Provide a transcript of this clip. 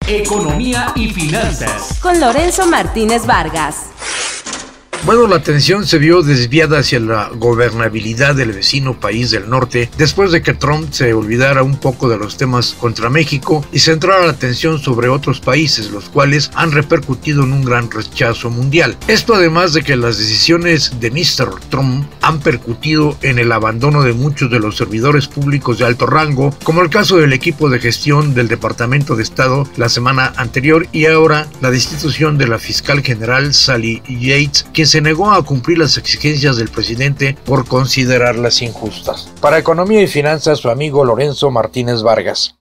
Economía y finanzas. Con Lorenzo Martínez Vargas. Bueno, la atención se vio desviada hacia la gobernabilidad del vecino país del norte después de que Trump se olvidara un poco de los temas contra México y centrara la atención sobre otros países, los cuales han repercutido en un gran rechazo mundial. Esto además de que las decisiones de Mr. Trump han percutido en el abandono de muchos de los servidores públicos de alto rango, como el caso del equipo de gestión del Departamento de Estado la semana anterior y ahora la destitución de la fiscal general Sally Yates, quien se negó a cumplir las exigencias del presidente por considerarlas injustas. Para Economía y Finanzas, su amigo Lorenzo Martínez Vargas.